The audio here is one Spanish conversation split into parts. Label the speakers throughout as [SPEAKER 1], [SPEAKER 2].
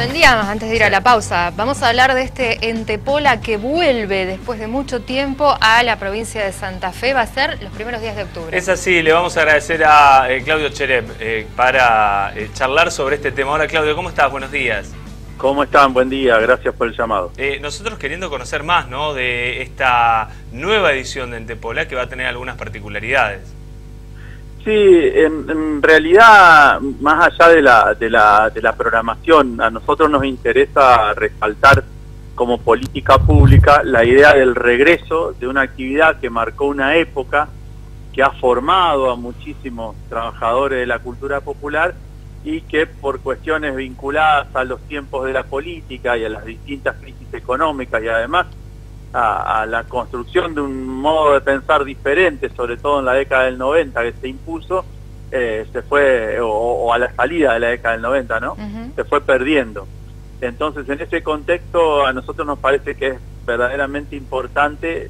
[SPEAKER 1] buen día. Antes de ir a la pausa, vamos a hablar de este Entepola que vuelve después de mucho tiempo a la provincia de Santa Fe. Va a ser los primeros días de octubre.
[SPEAKER 2] Es así, le vamos a agradecer a Claudio Cherep para charlar sobre este tema. Ahora, Claudio, ¿cómo estás? Buenos días.
[SPEAKER 3] ¿Cómo están? Buen día, gracias por el llamado.
[SPEAKER 2] Nosotros queriendo conocer más, ¿no?, de esta nueva edición de Entepola que va a tener algunas particularidades.
[SPEAKER 3] Sí, en realidad, más allá de la programación, a nosotros nos interesa resaltar como política pública la idea del regreso de una actividad que marcó una época, que ha formado a muchísimos trabajadores de la cultura popular y que por cuestiones vinculadas a los tiempos de la política y a las distintas crisis económicas y además a la construcción de un modo de pensar diferente, sobre todo en la década del 90 que se impuso, se fue, o a la salida de la década del 90, ¿no? Se fue perdiendo. Entonces, en ese contexto, a nosotros nos parece que es verdaderamente importante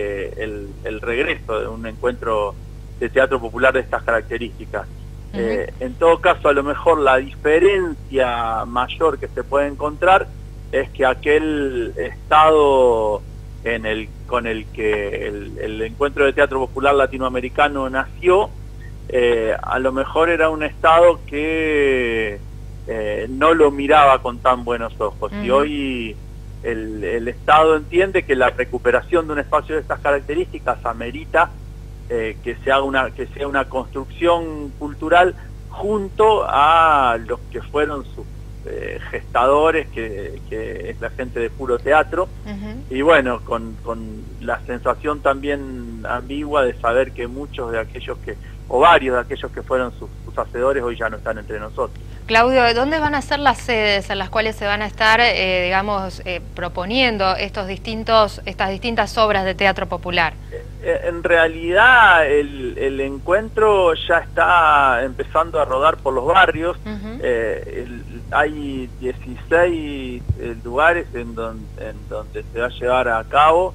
[SPEAKER 3] el regreso de un encuentro de teatro popular de estas características. En todo caso, a lo mejor la diferencia mayor que se puede encontrar es que aquel estado con el que el encuentro de teatro popular latinoamericano nació, a lo mejor era un estado que no lo miraba con tan buenos ojos. Y hoy el Estado entiende que la recuperación de un espacio de estas características amerita que sea una construcción cultural junto a los que fueron sus gestadores, que es la gente de puro teatro, y bueno, con la sensación también ambigua de saber que muchos de aquellos o varios de aquellos que fueron sus hacedores hoy ya no están entre nosotros.
[SPEAKER 1] Claudio, ¿dónde van a ser las sedes en las cuales se van a estar, proponiendo estas distintas obras de teatro popular?
[SPEAKER 3] En realidad el encuentro ya está empezando a rodar por los barrios. Hay 16 lugares en donde se va a llevar a cabo,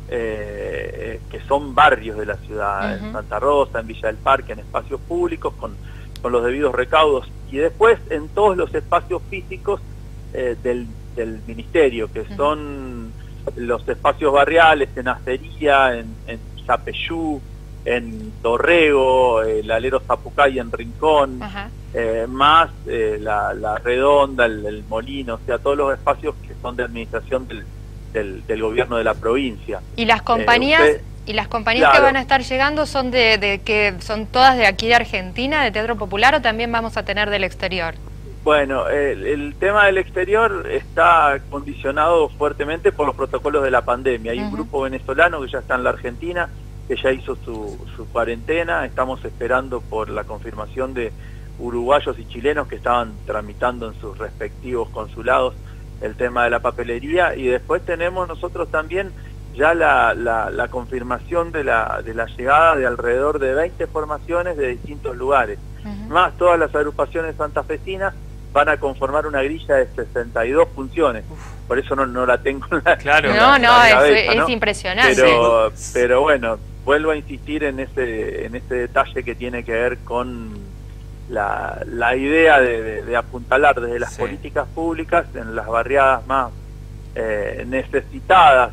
[SPEAKER 3] que son barrios de la ciudad, en Santa Rosa, en Villa del Parque, en espacios públicos con los debidos recaudos, y después en todos los espacios físicos del ministerio, que son los espacios barriales, en Acería, en Zapeyú, en Dorrego, el Alero Zapucay en Rincón, más la Redonda, el Molino, o sea, todos los espacios que son de administración del gobierno de la provincia.
[SPEAKER 1] ¿Y las compañías? ¿Y las compañías que van a estar llegando son que son todas de aquí de Argentina, de teatro popular, o también vamos a tener del exterior? Bueno,
[SPEAKER 3] el tema del exterior está condicionado fuertemente por los protocolos de la pandemia. Hay un grupo venezolano que ya está en la Argentina, que ya hizo su cuarentena. Estamos esperando por la confirmación de uruguayos y chilenos que estaban tramitando en sus respectivos consulados el tema de la papelería. Y después tenemos nosotros también ya la confirmación de la llegada de alrededor de 20 formaciones de distintos lugares. Más todas las agrupaciones santafesinas van a conformar una grilla de 62 funciones. Por eso no la tengo en la cabeza,
[SPEAKER 1] es impresionante.
[SPEAKER 3] Pero bueno, vuelvo a insistir en ese detalle que tiene que ver con la idea de apuntalar desde las políticas públicas en las barriadas más necesitadas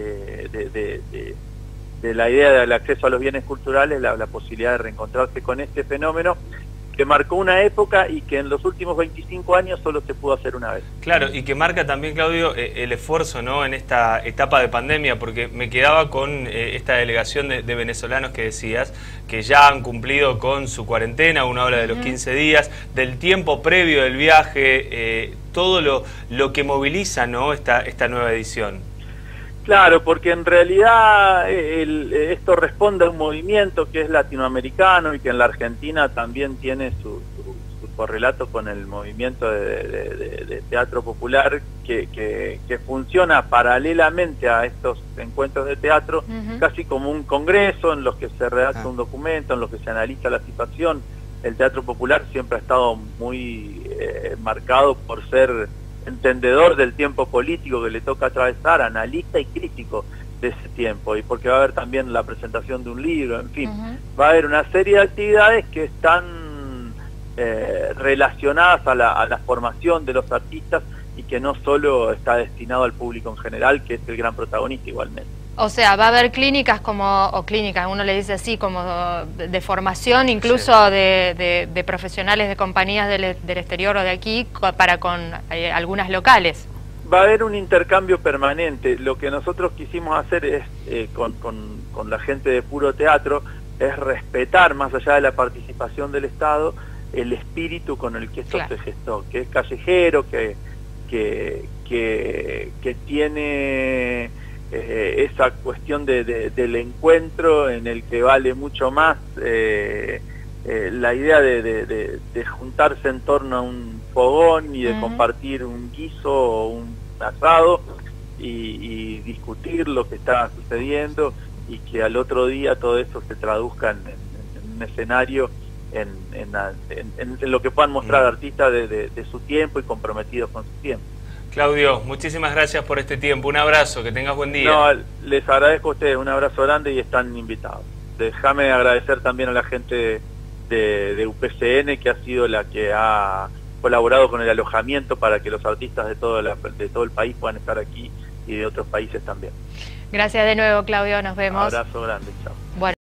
[SPEAKER 3] de la idea del acceso a los bienes culturales, la posibilidad de reencontrarse con este fenómeno que marcó una época y que en los últimos 25 años solo se pudo hacer una vez.
[SPEAKER 2] Claro, y que marca también, Claudio, el esfuerzo, ¿no?, en esta etapa de pandemia, porque me quedaba con esta delegación de venezolanos que decías, que ya han cumplido con su cuarentena. Uno habla de los 15 días, del tiempo previo del viaje, todo lo que moviliza, ¿no?, esta nueva edición.
[SPEAKER 3] Claro, porque en realidad esto responde a un movimiento que es latinoamericano y que en la Argentina también tiene su correlato con el movimiento de teatro popular que funciona paralelamente a estos encuentros de teatro, casi como un congreso en los que se redacta un documento, en los que se analiza la situación. El teatro popular siempre ha estado muy marcado por ser entendedor del tiempo político que le toca atravesar, analista y crítico de ese tiempo, y porque va a haber también la presentación de un libro, en fin, va a haber una serie de actividades que están relacionadas a la formación de los artistas y que no solo está destinado al público en general, que es el gran protagonista igualmente.
[SPEAKER 1] O sea, va a haber clínicas clínicas, uno le dice así, como de formación, incluso sí, de profesionales de compañías del exterior o de aquí, para con algunas locales.
[SPEAKER 3] Va a haber un intercambio permanente. Lo que nosotros quisimos hacer es, con la gente de Puro Teatro, es respetar, más allá de la participación del Estado, el espíritu con el que esto se gestó, que es callejero, que tiene esa cuestión del encuentro en el que vale mucho más la idea de juntarse en torno a un fogón y de compartir un guiso o un asado y discutir lo que está sucediendo, y que al otro día todo eso se traduzca en un escenario, en lo que puedan mostrar artistas de su tiempo y comprometidos con su tiempo.
[SPEAKER 2] Claudio, muchísimas gracias por este tiempo, un abrazo, que tengas buen día.
[SPEAKER 3] No, les agradezco a ustedes, un abrazo grande y están invitados. Déjame agradecer también a la gente de UPCN, que ha sido la que ha colaborado con el alojamiento para que los artistas de todo el país puedan estar aquí, y de otros países también.
[SPEAKER 1] Gracias de nuevo, Claudio, nos vemos.
[SPEAKER 3] Un abrazo grande, chao.